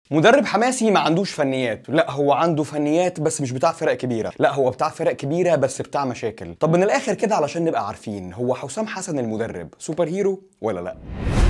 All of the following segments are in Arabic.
مدرب حماسي ما عندوش فنيات، لا هو عنده فنيات بس مش بتاع فرق كبيره، لا هو بتاع فرق كبيره بس بتاع مشاكل. طب من الاخر كده علشان نبقى عارفين، هو حسام حسن المدرب سوبر هيرو ولا لا؟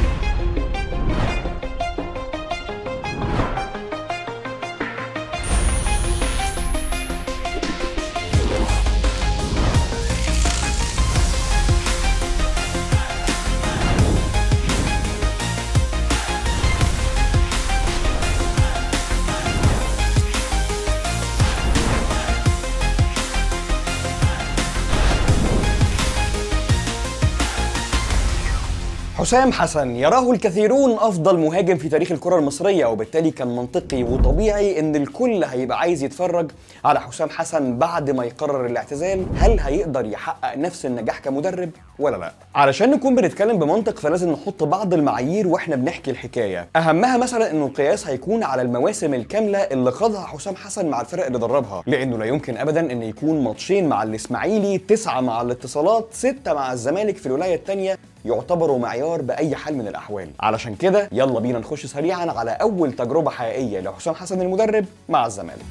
حسام حسن يراه الكثيرون أفضل مهاجم في تاريخ الكرة المصرية، وبالتالي كان منطقي وطبيعي إن الكل هيبقى عايز يتفرج على حسام حسن بعد ما يقرر الاعتزال. هل هيقدر يحقق نفس النجاح كمدرب ولا لا؟ علشان نكون بنتكلم بمنطق فلازم نحط بعض المعايير واحنا بنحكي الحكاية. أهمها مثلا إنه القياس هيكون على المواسم الكاملة اللي خاضها حسام حسن مع الفرق اللي دربها، لأنه لا يمكن أبدا إن يكون ماتشين مع الإسماعيلي، 9 مع الاتصالات، 6 مع الزمالك في الولاية الثانية يعتبروا معيار بأي حال من الأحوال. علشان كده يلا بينا نخش سريعا على أول تجربة حقيقية لحسام حسن المدرب مع الزمالك.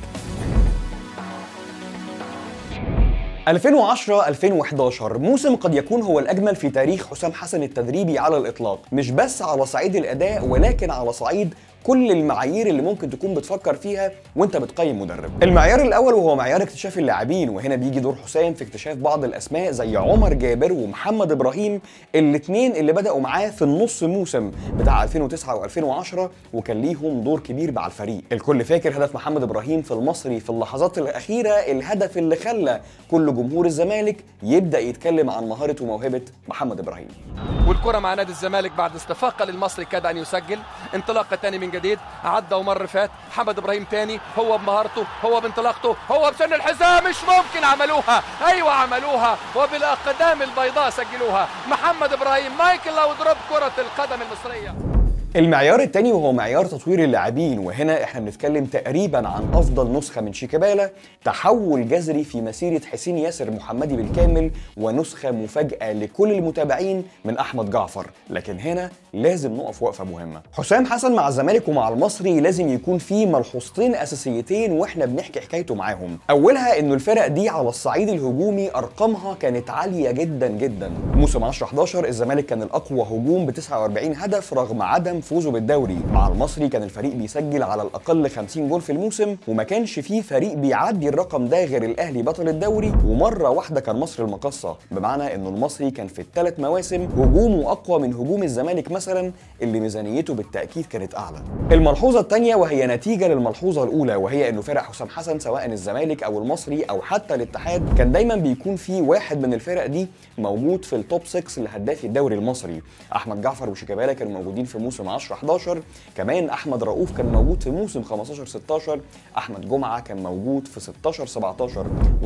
2010-2011 موسم قد يكون هو الأجمل في تاريخ حسام حسن التدريبي على الإطلاق، مش بس على صعيد الأداء ولكن على صعيد كل المعايير اللي ممكن تكون بتفكر فيها وانت بتقيم مدرب. المعيار الاول وهو معيار اكتشاف اللاعبين، وهنا بيجي دور حسام في اكتشاف بعض الاسماء زي عمر جابر ومحمد ابراهيم، الاثنين اللي بداوا معاه في النص موسم بتاع 2009 و2010 وكان ليهم دور كبير مع الفريق. الكل فاكر هدف محمد ابراهيم في المصري في اللحظات الاخيره، الهدف اللي خلى كل جمهور الزمالك يبدا يتكلم عن مهاره وموهبه محمد ابراهيم. والكره مع نادي الزمالك بعد استفاقه للمصري كاد ان يسجل، انطلاقه ثاني من جديد، عدى ومر فات محمد ابراهيم ثاني، هو بمهارته، هو بانطلاقته، هو بسن الحزام، مش ممكن عملوها، ايوه عملوها وبالاقدام البيضاء سجلوها. محمد ابراهيم مايكل لاودروب كره القدم المصريه. المعيار الثاني وهو معيار تطوير اللاعبين، وهنا احنا بنتكلم تقريبا عن افضل نسخه من شيكابالا، تحول جذري في مسيره حسين ياسر محمدي بالكامل، ونسخه مفاجاه لكل المتابعين من احمد جعفر. لكن هنا لازم نقف وقفه مهمه. حسام حسن مع الزمالك ومع المصري لازم يكون في ملحوظتين اساسيتين واحنا بنحكي حكايته معاهم. اولها انه الفرق دي على الصعيد الهجومي ارقامها كانت عاليه جدا جدا. موسم 10-11 الزمالك كان الاقوى هجوم ب 49 هدف رغم عدم فوزه بالدوري. مع المصري كان الفريق بيسجل على الاقل 50 جول في الموسم، وما كانش فيه فريق بيعدي الرقم ده غير الاهلي بطل الدوري، ومره واحده كان مصر المقصه، بمعنى انه المصري كان في ال3 مواسم هجومه اقوى من هجوم الزمالك مثلا اللي ميزانيته بالتاكيد كانت اعلى. الملحوظه الثانيه وهي نتيجه للملحوظه الاولى، وهي انه فرق حسام حسن سواء الزمالك او المصري او حتى الاتحاد كان دايما بيكون في واحد من الفرق دي موجود في التوب 6 لهدافي الدوري المصري. احمد جعفر وشيكابالا كانوا موجودين في موسم 10-11، كمان احمد رؤوف كان موجود في موسم 15-16، احمد جمعه كان موجود في 16-17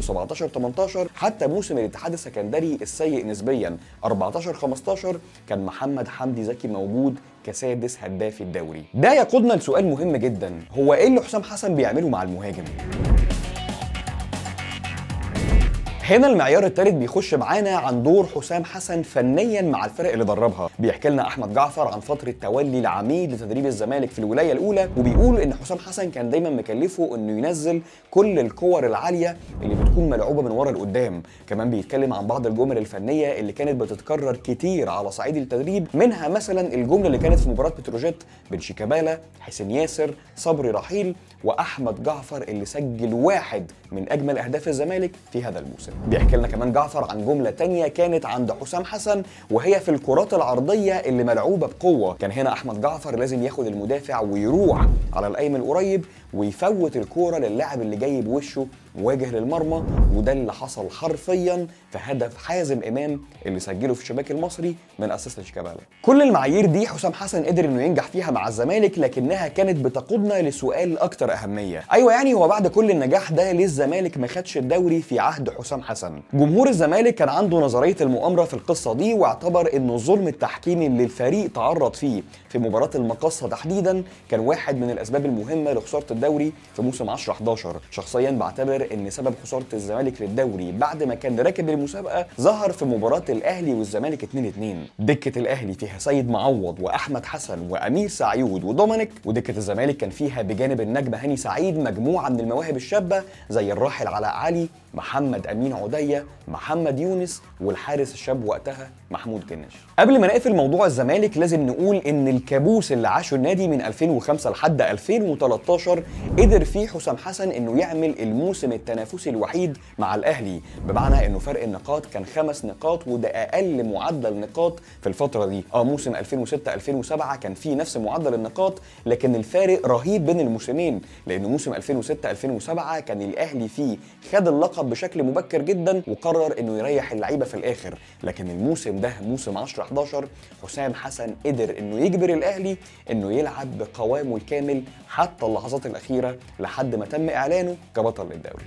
و17-18، حتى موسم الاتحاد السكندري السيء نسبيا 14-15 كان محمد حمدي زكي موجود كسادس هدافي الدوري. ده يقودنا لسؤال مهم جدا، هو ايه اللي حسام حسن بيعمله مع المهاجم؟ هنا المعيار الثالث بيخش معانا عن دور حسام حسن فنيا مع الفرق اللي دربها. بيحكي لنا احمد جعفر عن فتره تولي العميد لتدريب الزمالك في الولايه الاولى، وبيقول ان حسام حسن كان دايما مكلفه انه ينزل كل الكور العاليه اللي بتكون ملعوبه من ورا لقدام. كمان بيتكلم عن بعض الجمل الفنيه اللي كانت بتتكرر كتير على صعيد التدريب، منها مثلا الجمله اللي كانت في مباراه بتروجيت بين شيكابالا، حسين ياسر، صبري رحيل واحمد جعفر اللي سجل واحد من اجمل اهداف الزمالك في هذا الموسم. بيحكي لنا كمان جعفر عن جمله تانية كانت عند حسام حسن، وهي في الكرات العرضيه اللي ملعوبه بقوه. كان هنا احمد جعفر لازم ياخد المدافع ويروح على القايم القريب ويفوت الكوره للاعب اللي جاي بوشه مواجه للمرمى، وده اللي حصل حرفيا في هدف حازم امام اللي سجله في الشباك المصري من اسيست شيكابالا. كل المعايير دي حسام حسن قدر انه ينجح فيها مع الزمالك، لكنها كانت بتقودنا لسؤال اكتر اهميه. ايوه يعني هو بعد كل النجاح ده ليه الزمالك ما خدش الدوري في عهد حسام حسن؟ جمهور الزمالك كان عنده نظريه المؤامره في القصه دي، واعتبر انه الظلم التحكيمي اللي الفريق تعرض فيه في مباراه المقصه تحديدا كان واحد من الاسباب المهمه لخساره الدوري في موسم 10-11. شخصيا بعتبر ان سبب خساره الزمالك للدوري بعد ما كان راكب المسابقه ظهر في مباراه الاهلي والزمالك 2-2. دكه الاهلي فيها سيد معوض واحمد حسن وامير سعيود ودومينيك، ودكه الزمالك كان فيها بجانب النجم هاني سعيد مجموعه من المواهب الشابه زي الراحل علاء علي، محمد امين عديه، محمد يونس، والحارس الشاب وقتها محمود جنش. قبل ما نقفل موضوع الزمالك لازم نقول ان الكابوس اللي عاشه النادي من 2005 لحد 2013 قدر فيه حسام حسن انه يعمل الموسم التنافسي الوحيد مع الاهلي، بمعنى انه فرق النقاط كان 5 نقاط، وده اقل معدل نقاط في الفتره دي. موسم 2006 2007 كان فيه نفس معدل النقاط، لكن الفارق رهيب بين الموسمين، لان موسم 2006 2007 كان الاهلي فيه خد اللقب بشكل مبكر جدا وقرر انه يريح اللعيبه في الاخر، لكن الموسم ده موسم 10-11 حسام حسن قدر انه يجبر الاهلي انه يلعب بقوامه الكامل حتى اللحظات الاخيره لحد ما تم اعلانه كبطل للدوري.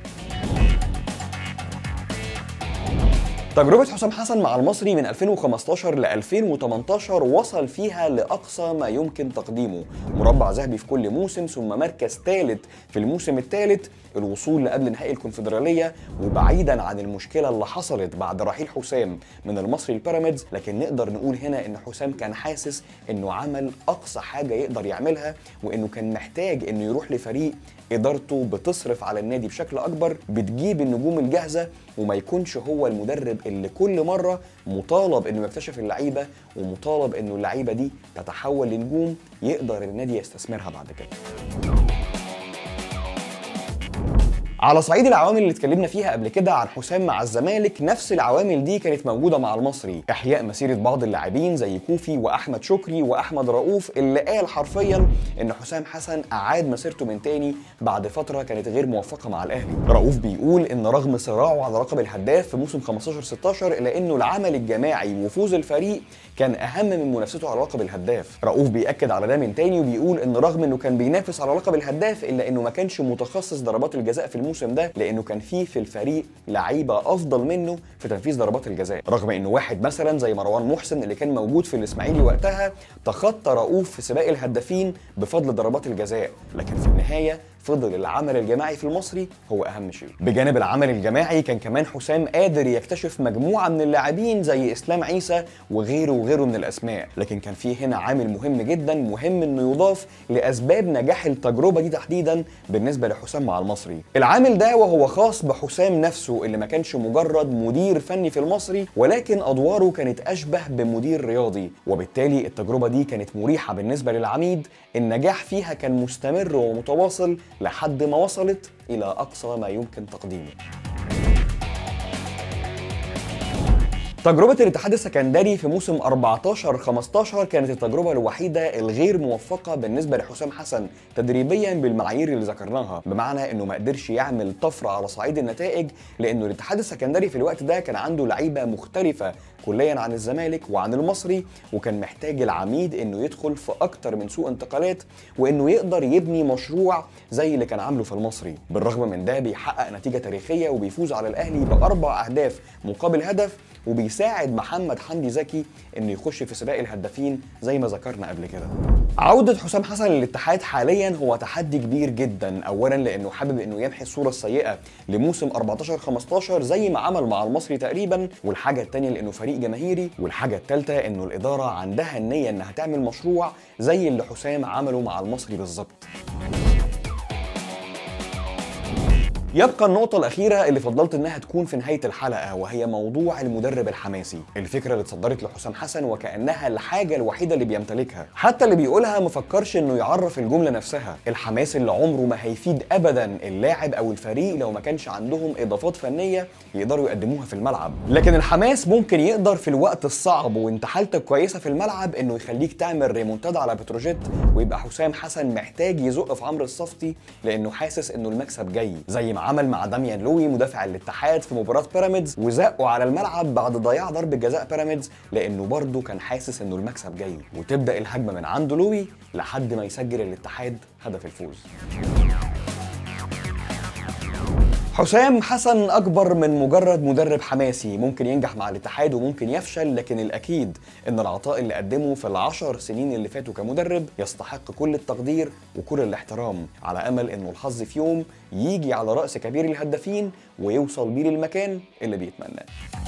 تجربة حسام حسن مع المصري من 2015 ل 2018 وصل فيها لأقصى ما يمكن تقديمه، مربع ذهبي في كل موسم، ثم مركز ثالث في الموسم الثالث، الوصول لقبل نهائي الكونفدرالية. وبعيدا عن المشكلة اللي حصلت بعد رحيل حسام من المصري لبيراميدز، لكن نقدر نقول هنا ان حسام كان حاسس انه عمل أقصى حاجة يقدر يعملها، وانه كان محتاج انه يروح لفريق إدارته بتصرف على النادي بشكل أكبر، بتجيب النجوم الجاهزة، وما يكونش هو المدرب اللي كل مرة مطالب إنه يكتشف اللعيبة ومطالب إنه اللعيبة دي تتحول لنجوم يقدر النادي يستثمرها بعد كده. على صعيد العوامل اللي اتكلمنا فيها قبل كده عن حسام مع الزمالك، نفس العوامل دي كانت موجوده مع المصري، احياء مسيره بعض اللاعبين زي كوفي واحمد شكري واحمد رؤوف، اللي قال حرفيا ان حسام حسن اعاد مسيرته من تاني بعد فتره كانت غير موفقه مع الاهلي. رؤوف بيقول ان رغم صراعه على لقب الهداف في موسم 15-16 الا انه العمل الجماعي وفوز الفريق كان اهم من منافسته على لقب الهداف. رؤوف بيأكد على ده من تاني وبيقول ان رغم انه كان بينافس على لقب الهداف الا انه ما كانش متخصص ضربات الجزاء في الموسم ده، لانه كان فيه في الفريق لعيبه افضل منه في تنفيذ ضربات الجزاء، رغم انه واحد مثلا زي مروان محسن اللي كان موجود في الاسماعيلي وقتها تخطى رؤوف في سباق الهدافين بفضل ضربات الجزاء، لكن في النهايه فضل العمل الجماعي في المصري هو اهم شيء. بجانب العمل الجماعي كان كمان حسام قادر يكتشف مجموعه من اللاعبين زي اسلام عيسى وغيره من الاسماء، لكن كان في هنا عامل مهم جدا مهم انه يضاف لاسباب نجاح التجربه دي تحديدا بالنسبه لحسام مع المصري. العامل ده وهو خاص بحسام نفسه اللي ما كانش مجرد مدير فني في المصري، ولكن ادواره كانت اشبه بمدير رياضي، وبالتالي التجربه دي كانت مريحه بالنسبه للعميد، النجاح فيها كان مستمر ومتواصل لحد ما وصلت إلى أقصى ما يمكن تقديمه. تجربة الاتحاد السكندري في موسم 14-15 كانت التجربة الوحيدة الغير موفقة بالنسبة لحسام حسن تدريبيا بالمعايير اللي ذكرناها، بمعنى انه ما قدرش يعمل طفرة على صعيد النتائج، لانه الاتحاد السكندري في الوقت ده كان عنده لعيبة مختلفة كليا عن الزمالك وعن المصري، وكان محتاج العميد انه يدخل في اكتر من سوق انتقالات وانه يقدر يبني مشروع زي اللي كان عامله في المصري. بالرغم من ده بيحقق نتيجة تاريخية وبيفوز على الاهلي ب4 أهداف مقابل هدف، وبيساعد محمد حمدي زكي انه يخش في سباق الهدافين زي ما ذكرنا قبل كده. عودة حسام حسن للاتحاد حاليا هو تحدي كبير جدا، اولا لانه حابب انه يمحي الصورة السيئة لموسم 14-15 زي ما عمل مع المصري تقريبا، والحاجة الثانية لانه فريق جماهيري، والحاجة الثالثة انه الادارة عندها النية انها تعمل مشروع زي اللي حسام عمله مع المصري بالظبط. يبقى النقطة الأخيرة اللي فضلت إنها تكون في نهاية الحلقة، وهي موضوع المدرب الحماسي، الفكرة اللي اتصدرت لحسام حسن وكأنها الحاجة الوحيدة اللي بيمتلكها، حتى اللي بيقولها مفكرش إنه يعرف الجملة نفسها، الحماس اللي عمره ما هيفيد أبدا اللاعب أو الفريق لو ما كانش عندهم إضافات فنية يقدروا يقدموها في الملعب، لكن الحماس ممكن يقدر في الوقت الصعب وإنت حالتك كويسة في الملعب إنه يخليك تعمل ريمونتادا على بتروجيت، ويبقى حسام حسن محتاج يزق في عمرو الصفتي لأنه حاسس إنه المكسب جاي، زي ما عمل مع داميان لوي مدافع الاتحاد في مباراة بيراميدز وزقوا على الملعب بعد ضياع ضربة جزاء بيراميدز، لأنه برضه كان حاسس إنه المكسب جاي، وتبدأ الهجمة من عند لوي لحد ما يسجل الاتحاد هدف الفوز. حسام حسن أكبر من مجرد مدرب حماسي، ممكن ينجح مع الاتحاد وممكن يفشل، لكن الأكيد إن العطاء اللي قدمه في ال10 سنين اللي فاتوا كمدرب يستحق كل التقدير وكل الاحترام، على أمل إنه الحظ في يوم يجي على رأس كبير الهدافين ويوصل بيه للمكان اللي بيتمناه.